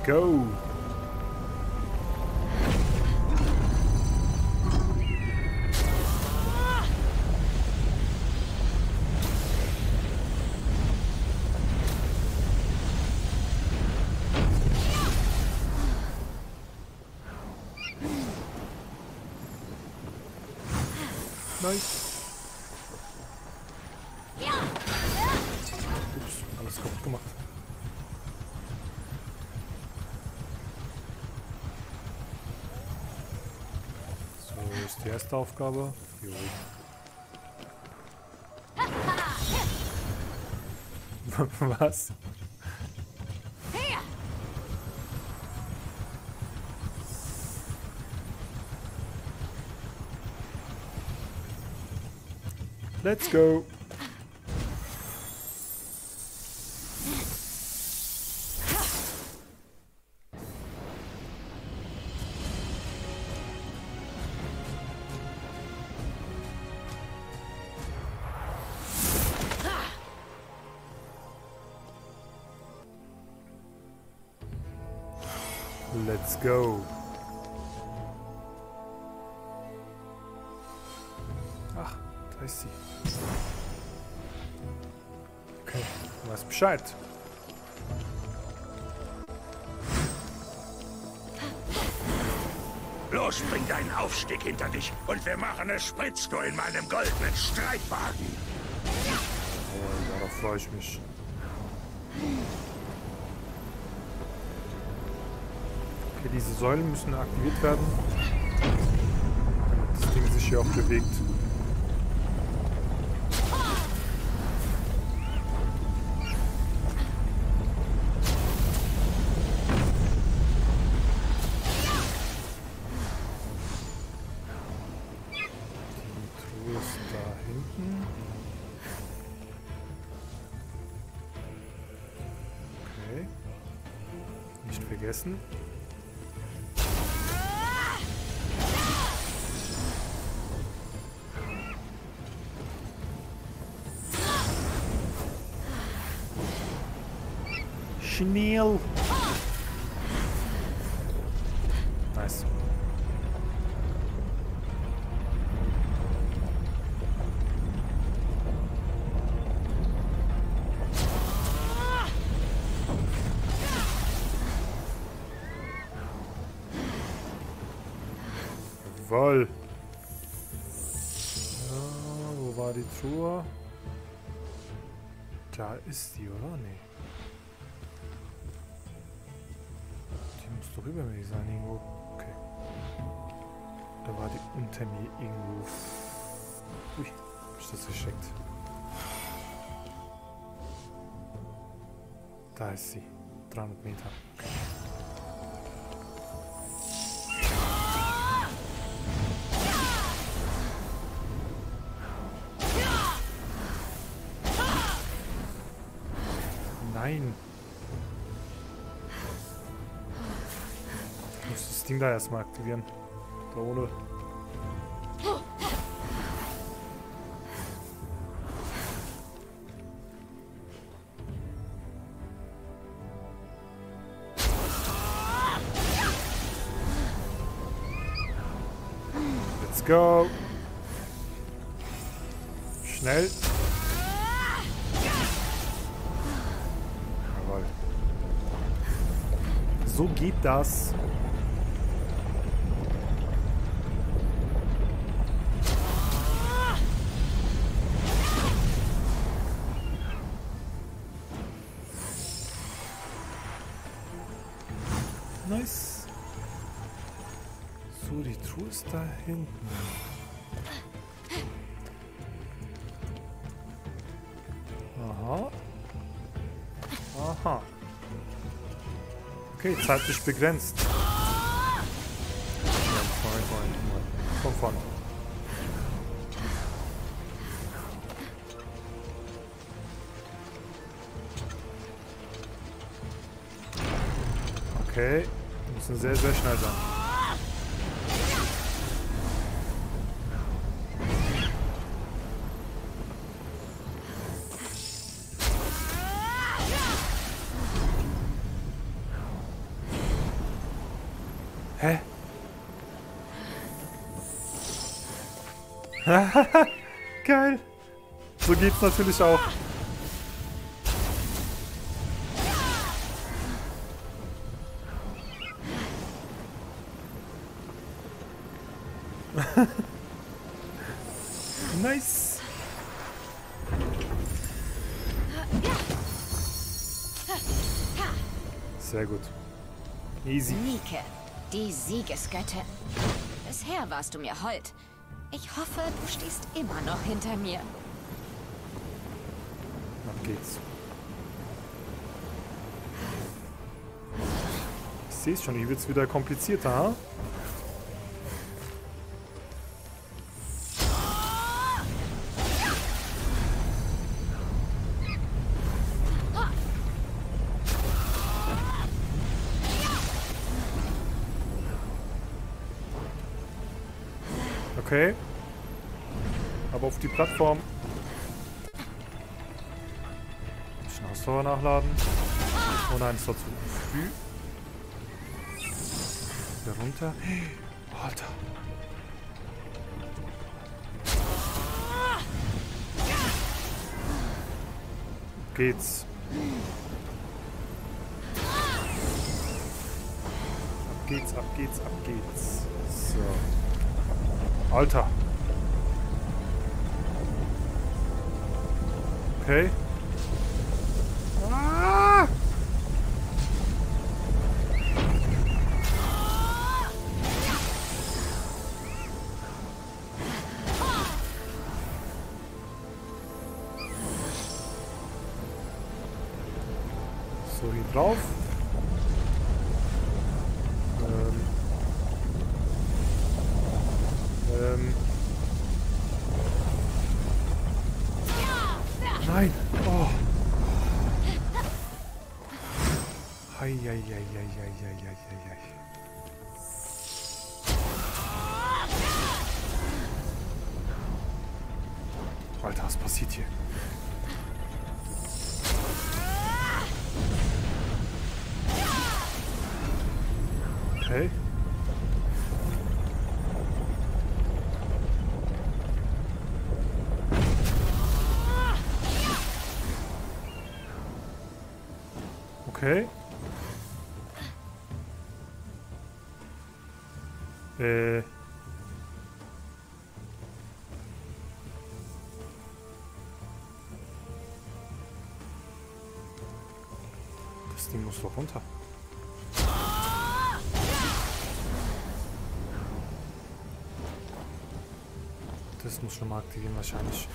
go. Nice. Ups, alles kaputt gemacht. So, ist die erste Aufgabe. Jo. Was? Let's go. Let's go. Ach, da ist sie. Okay, du weißt Bescheid. Los, bring deinen Aufstieg hinter dich und wir machen es spritzt du in meinem goldenen Streitwagen. Oh, ja, da freue ich mich. Okay, diese Säulen müssen aktiviert werden, damit das Ding sich hier auch bewegt. Nicht vergessen. Schnell. Nice. Jawohl. Ja, wo war die Truhe? Da ist die, oder? Nee. Die muss doch über mir sein irgendwo. Okay. Da war die unter mir irgendwo. Ui, hab ich das geschickt. Da ist sie. 300 Meter. Okay. Nein. Ich muss das Ding da erstmal aktivieren. Da ohne. Let's go. Schnell. So geht das. Nice. So, die Truhe ist da hinten. Aha. Aha. Okay, zeitlich begrenzt. Komm vorne. Okay, wir müssen sehr, sehr schnell sein. Hä? Geil. So geht's natürlich auch. Nice. Sehr gut. Easy. Nike, die Siegesgöttin. Bisher warst du mir hold. Ich hoffe, du stehst immer noch hinter mir. Ab geht's. Ich sehe es schon, hier wird's wieder komplizierter, ha? Okay. Aber auf die Plattform. Bisschen Ausdauer nachladen. Oh nein, ist doch zu früh. Wieder runter. Alter. Geht's. Ab geht's, ab geht's, ab geht's. So. Alter. Okay. Ah! So, hier drauf. Nein! Oh! Hei, hei, hei, hei, hei, hei, hei, hei. Alter, was passiert hier? Okay. Okay. Das Ding muss doch runter. Das muss schon mal aktivieren wahrscheinlich.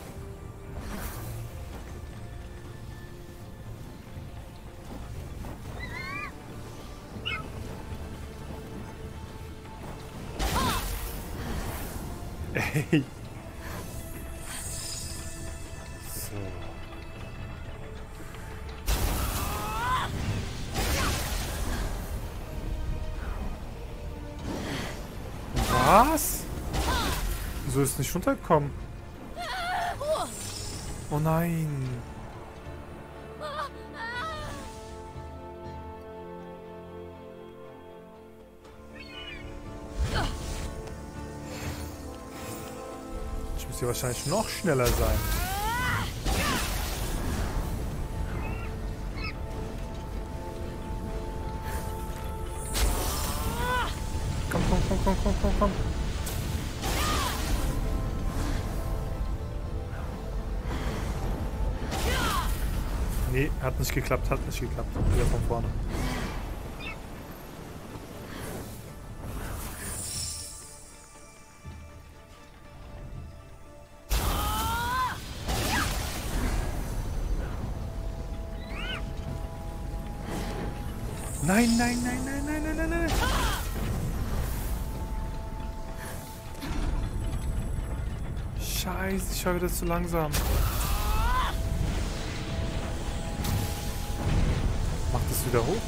Ey. So. Was? Wieso ist es nicht runtergekommen? Oh nein. Ich muss hier wahrscheinlich noch schneller sein. Komm, komm, komm, komm, komm, komm, komm. Nee, hat nicht geklappt, hat nicht geklappt. Wieder von vorne. Nein, nein, nein, nein, nein, nein, nein, nein. Scheiße, ich war wieder zu langsam. Mach das wieder hoch.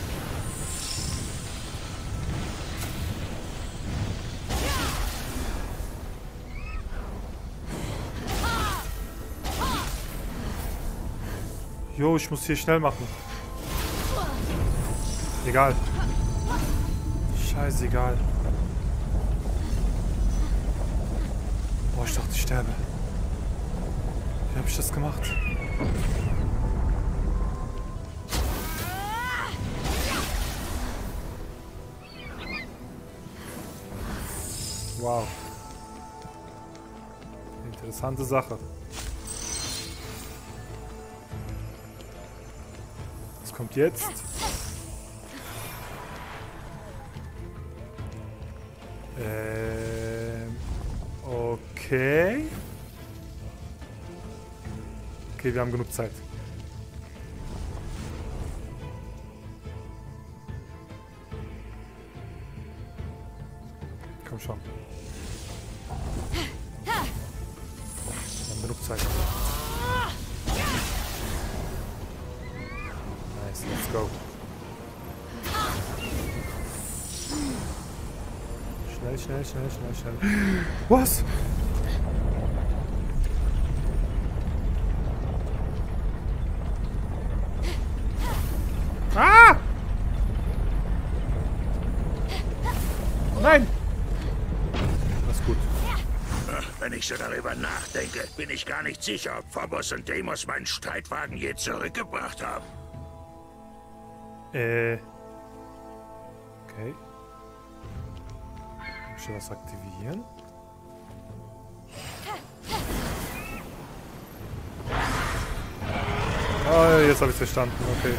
Jo, ich muss hier schnell machen. Egal. Scheißegal. Boah, ich dachte, ich sterbe. Wie habe ich das gemacht? Wow. Interessante Sache. Was kommt jetzt? Okay. Okay, wir haben genug Zeit. Komm schon. Wir haben genug Zeit. Nice, let's go. Schnell, schnell, schnell, schnell, schnell. Was? Ah! Nein! Das ist gut. Wenn ich so darüber nachdenke, bin ich gar nicht sicher, ob Phobos und Deimos meinen Streitwagen je zurückgebracht haben. Okay. Muss ich das aktivieren? Ah, jetzt habe ich es verstanden. Okay.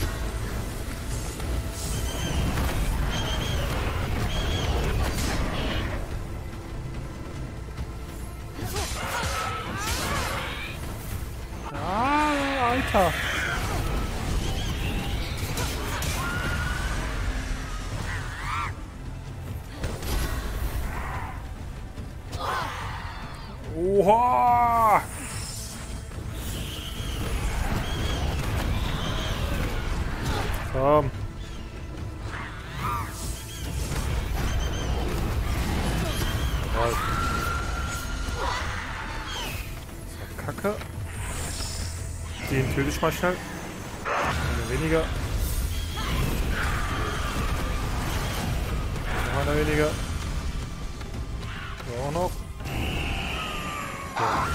Ah, Alter. Oha! Komm. Jawohl. So, Kacke. Den töte ich mal schnell. Eine weniger. Noch einer weniger. So, auch noch. Ja.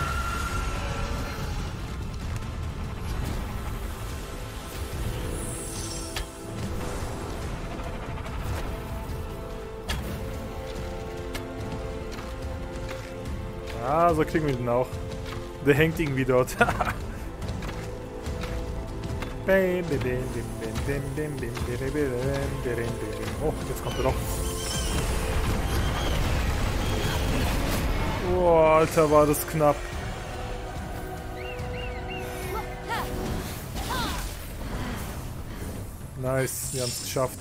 Ah, so kriegen wir den auch. Der hängt irgendwie dort. Oh, jetzt kommt er doch. Oh, Alter, war das knapp. Nice, wir haben es geschafft.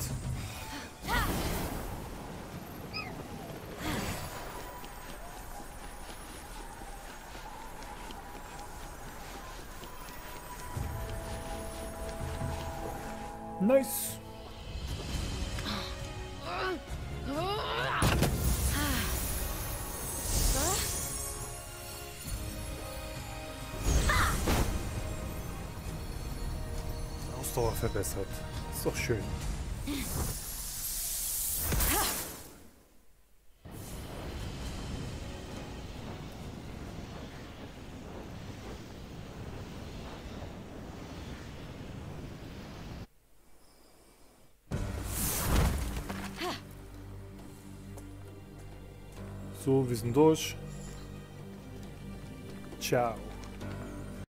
Nice. Ausdauer verbessert. Ist doch schön. So, wir sind durch. Ciao.